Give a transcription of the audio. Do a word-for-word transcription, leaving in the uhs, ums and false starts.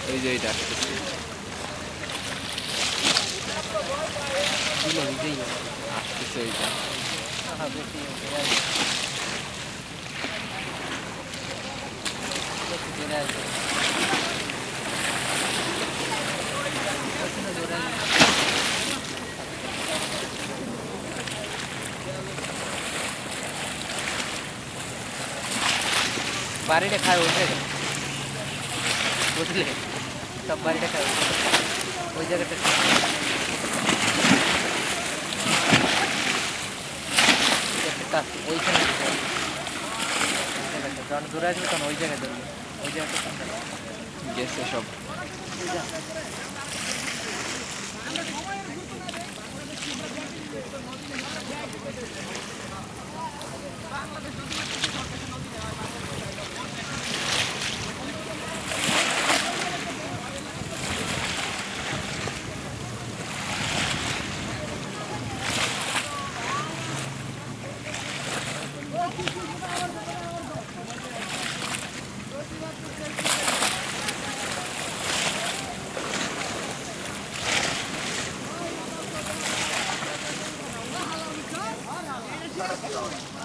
ওই যে এটা আসতেছে আসতেছে ওইটা বাড়িটা খায় ওই জায়গায় বুঝলে সব বাড়িটা খায় ওই জায়গাটা ওইখানে যখন দূরে আসবে তখন ওই জায়গায় ধরবে ওই জায়গাটা গেছে সব Let's go.